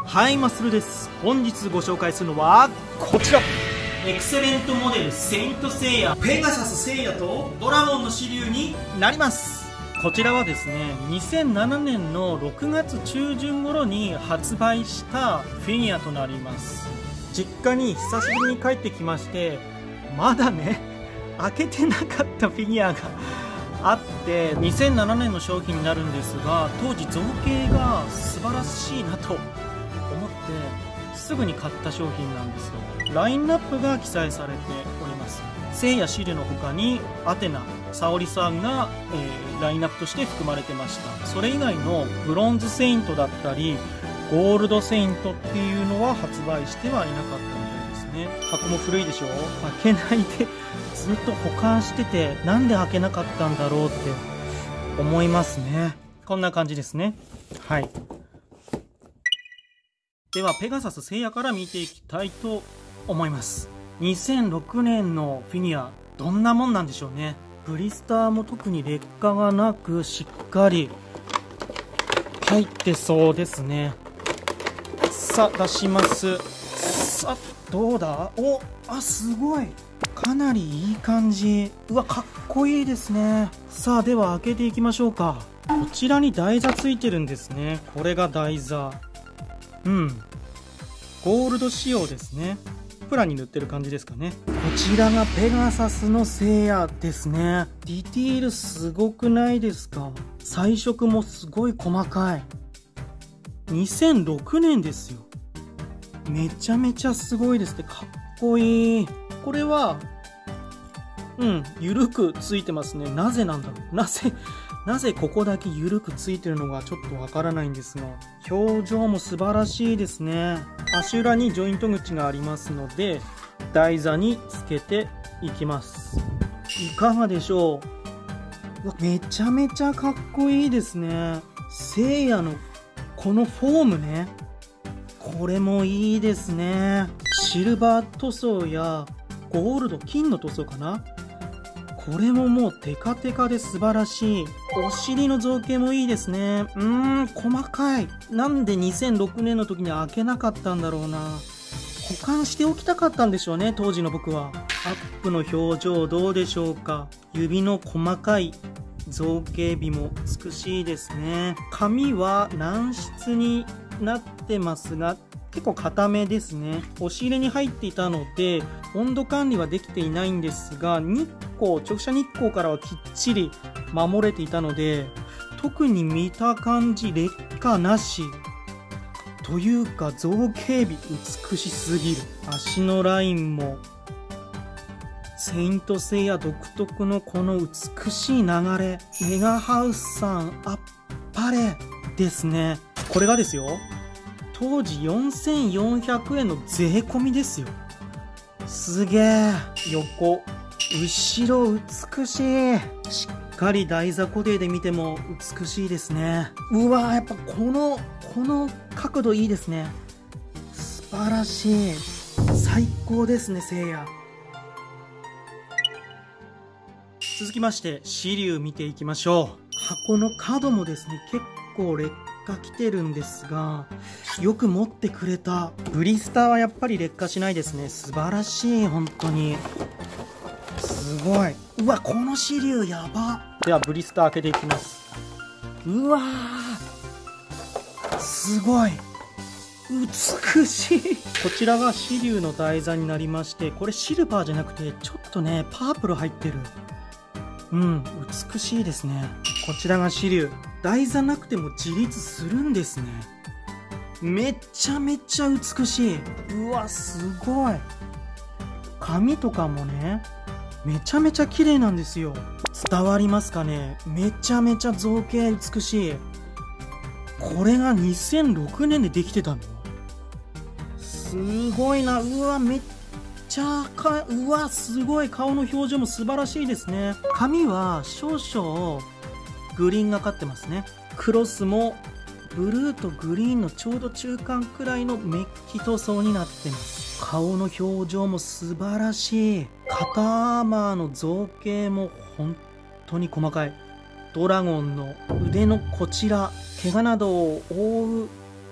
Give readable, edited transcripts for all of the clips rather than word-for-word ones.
はい、マッスルです。本日ご紹介するのはこちら、エクセレントモデルセイントセイヤペガサスセイヤとドラゴンの支流になります。こちらはですね、2007年の6月中旬頃に発売したフィギュアとなります。実家に久しぶりに帰ってきまして、まだね開けてなかったフィギュアがあって、2007年の商品になるんですが、当時造形が素晴らしいなと思ってすぐに買った商品なんですよ。ラインナップが記載されております。セイヤシルの他にアテナ、サオリさんが、ラインナップとして含まれてました。それ以外のブロンズセイントだったりゴールドセイントっていうのは発売してはいなかったみたいですね。箱も古いでしょ。開けないでずっと保管してて、なんで開けなかったんだろうって思いますね。こんな感じですね。はい。ではペガサスセイヤから見ていきたいと思います。2006年のフィギュア、どんなもんなんでしょうね。ブリスターも特に劣化がなく、しっかり入ってそうですね。さあ出します。さあどうだ。すごい、かなりいい感じ。うわ、かっこいいですね。さあでは開けていきましょうか。こちらに台座ついてるんですね。これが台座。ゴールド仕様ですね。プラに塗ってる感じですかね。こちらがペガサスのセイヤですね。ディティールすごくないですか。彩色もすごい細かい。2006年ですよ。めちゃめちゃすごいですね。かっこいい。これはゆるくついてますね。なぜなんだろう。なぜここだけゆるくついてるのがちょっとわからないんですが、表情も素晴らしいですね。足裏にジョイント口がありますので、台座につけていきます。いかがでしょう。めちゃめちゃかっこいいですね。セイヤのこのフォームね、これもいいですね。シルバー塗装やゴールド、金の塗装かな。これももうテカテカで素晴らしい。お尻の造形もいいですね。細かい。なんで2006年の時に開けなかったんだろうな。保管しておきたかったんでしょうね、当時の僕は。アップの表情どうでしょうか。指の細かい造形美も美しいですね。髪は軟質になってますが、結構固めですね。押し入れに入っていたので温度管理はできていないんですが、直射日光からはきっちり守れていたので、特に見た感じ劣化なしというか、造形美美しすぎる。足のラインもセイントセイヤ独特のこの美しい流れ。メガハウスさんあっぱれですね。これがですよ、当時4400円の税込みですよ。すげえ。横後ろ美しい。しっかり台座固定で見ても美しいですね。うわー、やっぱこの角度いいですね。素晴らしい。最高ですね、セイヤ。続きましてシリュウ見ていきましょう。箱の角もですね、結構劣化きてるんですが、よく持ってくれた。ブリスターはやっぱり劣化しないですね。素晴らしい。本当にすごい。うわ、このシリュウやば。ではブリスター開けていきます。うわー、すごい美しい。こちらがシリュウの台座になりまして、これシルバーじゃなくてちょっとねパープル入ってる。美しいですね。こちらがシリュウ。台座なくても自立するんですね。めちゃめちゃ美しい。うわ、すごい。髪とかもね、めちゃめちゃ綺麗なんですよ。伝わりますかね。めちゃめちゃ造形美しい。これが2006年でできてたの。すごいな。うわ、めっちゃうわ、すごい。顔の表情も素晴らしいですね。髪は少々グリーンがかってますね。クロスもブルーとグリーンのちょうど中間くらいのメッキ塗装になってます。顔の表情も素晴らしい。肩アーマーの造形も本当に細かい。ドラゴンの腕のこちら、怪我などを覆う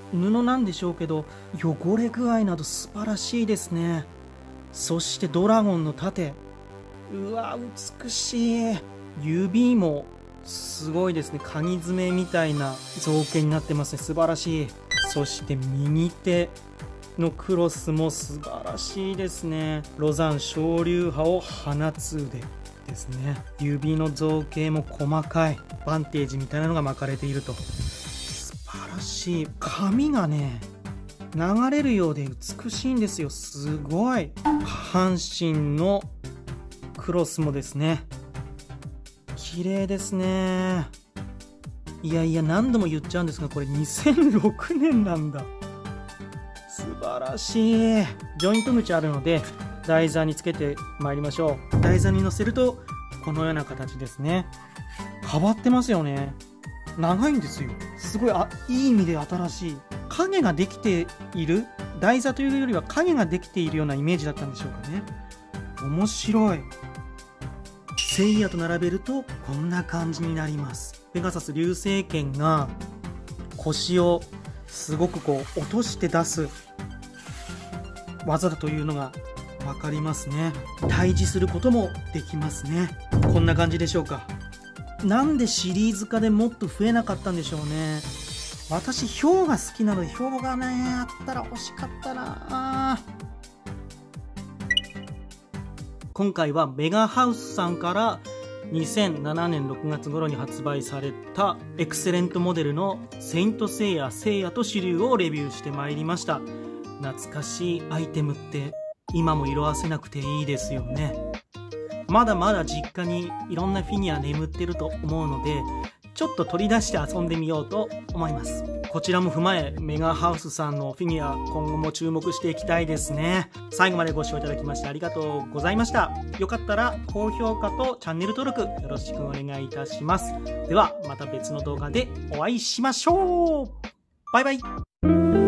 布なんでしょうけど、汚れ具合など素晴らしいですね。そしてドラゴンの盾、うわ美しい。指もすごいですね。カニ爪みたいな造形になってますね。素晴らしい。そして右手のクロスも素晴らしいですね。ロザン昇竜派を放つ腕ですね。指の造形も細かいバンテージみたいなのが巻かれていると。素晴らしい。髪がね流れるようで美しいんですよ。すごい。下半身のクロスもですね綺麗ですね。いやいや何度も言っちゃうんですが、これ2006年なんだ。素晴らしい。ジョイント口あるので台座につけてまいりましょう。台座に乗せるとこのような形ですね。変わってますよね。長いんですよ。すごいいい意味で新しい。影ができている、台座というよりは影ができているようなイメージだったんでしょうかね。面白い。セイヤと並べるとこんな感じになります。ペガサス流星剣が腰をすごくこう落として出す技だというのが分かりますね。対峙することもできますね。こんな感じでしょうか。なんでシリーズ化でもっと増えなかったんでしょうね。私ヒョウが好きなので、ヒョウがねあったら欲しかったな。今回はメガハウスさんから2007年6月頃に発売されたエクセレントモデルのセイントセイヤとシリュウをレビューしてまいりました。懐かしいアイテムって今も色あせなくていいですよね。まだまだ実家にいろんなフィギュア眠ってると思うので、ちょっと取り出して遊んでみようと思います。こちらも踏まえメガハウスさんのフィギュア今後も注目していきたいですね。最後までご視聴いただきましてありがとうございました。よかったら高評価とチャンネル登録よろしくお願いいたします。ではまた別の動画でお会いしましょう。バイバイ。